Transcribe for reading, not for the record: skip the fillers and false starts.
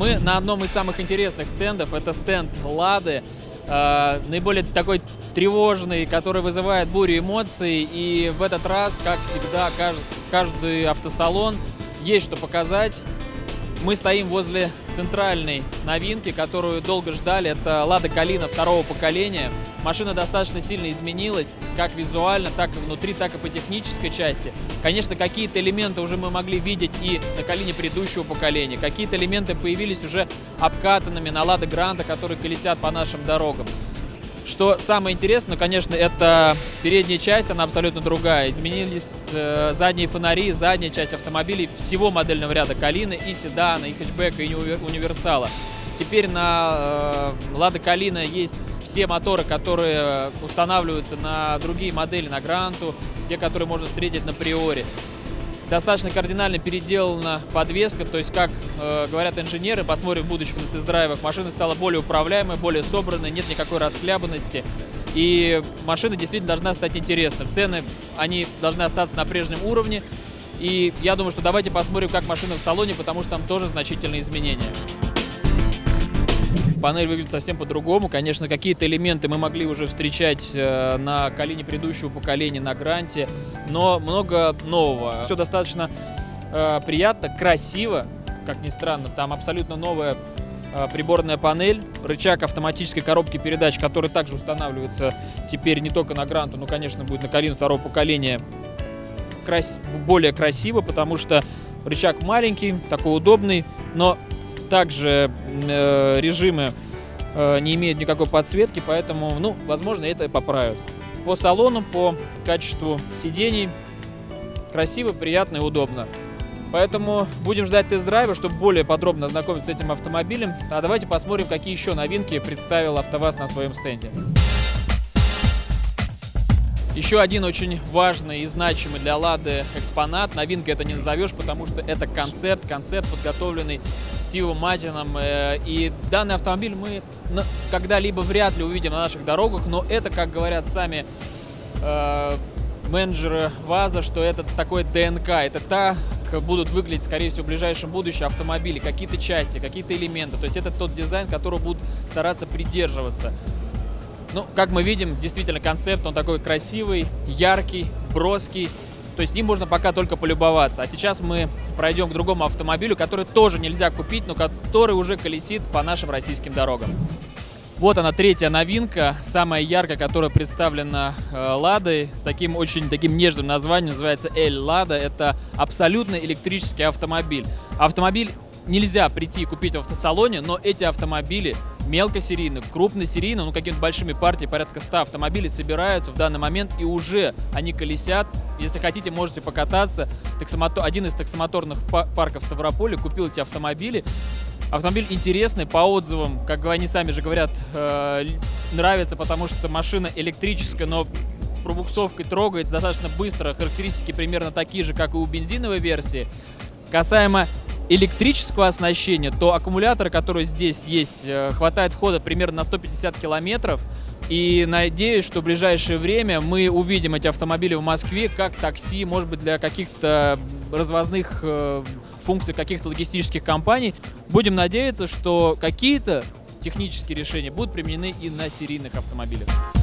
Мы на одном из самых интересных стендов, это стенд Лады, наиболее такой тревожный, который вызывает бурю эмоций. И в этот раз, как всегда, каждый автосалон есть что показать. Мы стоим возле центральной новинки, которую долго ждали. Это Лада Калина второго поколения. Машина достаточно сильно изменилась, как визуально, так и внутри, так и по технической части. Конечно, какие-то элементы уже мы могли видеть и на Калине предыдущего поколения. Какие-то элементы появились уже обкатанными на Лада Гранта, которые колесят по нашим дорогам. Что самое интересное, конечно, это передняя часть, она абсолютно другая. Изменились задние фонари, задняя часть автомобилей всего модельного ряда Калины, и седана, и хэтчбека, и универсала. Теперь на Лада Калина есть все моторы, которые устанавливаются на другие модели, на Гранту, те, которые можно встретить на Приоре. Достаточно кардинально переделана подвеска, то есть, как говорят инженеры, посмотрим в будущем на тест-драйвах, машина стала более управляемой, более собранной, нет никакой расхлябанности. И машина действительно должна стать интересной. Цены, они должны остаться на прежнем уровне. И я думаю, что давайте посмотрим, как машина в салоне, потому что там тоже значительные изменения. Панель выглядит совсем по-другому. Конечно, какие-то элементы мы могли уже встречать на Калине предыдущего поколения, на Гранте, но много нового. Все достаточно приятно, красиво, как ни странно. Там абсолютно новая приборная панель, рычаг автоматической коробки передач, который также устанавливается теперь не только на Гранту, но, конечно, будет на Калину второго поколения более красиво, потому что рычаг маленький, такой удобный, но также режимы не имеют никакой подсветки, поэтому, ну, возможно, это и поправят. По салону, по качеству сидений красиво, приятно и удобно. Поэтому будем ждать тест-драйва, чтобы более подробно ознакомиться с этим автомобилем. А давайте посмотрим, какие еще новинки представил АвтоВАЗ на своем стенде. Еще один очень важный и значимый для Лады экспонат. Новинкой это не назовешь, потому что это концепт, подготовленный Стивом Маттином. И данный автомобиль мы когда-либо вряд ли увидим на наших дорогах, но это, как говорят сами менеджеры ВАЗа, что это такой ДНК, это как будут выглядеть, скорее всего, в ближайшем будущем автомобили, какие-то части, какие-то элементы. То есть это тот дизайн, которого будут стараться придерживаться. Ну, как мы видим, действительно концепт, он такой красивый, яркий, броский. То есть им можно пока только полюбоваться. А сейчас мы пройдем к другому автомобилю, который тоже нельзя купить, но который уже колесит по нашим российским дорогам. Вот она, третья новинка, самая яркая, которая представлена Ладой, с таким очень нежным названием, называется L-Lada. Это абсолютно электрический автомобиль. Автомобиль нельзя прийти и купить в автосалоне, но эти автомобили мелкосерийные, крупносерийные, ну какими-то большими партиями, порядка 100 автомобилей собираются в данный момент, и уже они колесят. Если хотите, можете покататься. Один из таксомоторных парков в Ставрополе купил эти автомобили. Автомобиль интересный, по отзывам, как они сами же говорят, нравится, потому что машина электрическая, но с пробуксовкой трогается достаточно быстро. Характеристики примерно такие же, как и у бензиновой версии. Касаемо электрического оснащения, то аккумулятора, который здесь есть, хватает хода примерно на 150 километров. И надеюсь, что в ближайшее время мы увидим эти автомобили в Москве как такси, может быть, для каких-то развозных функций каких-то логистических компаний. Будем надеяться, что какие-то технические решения будут применены и на серийных автомобилях.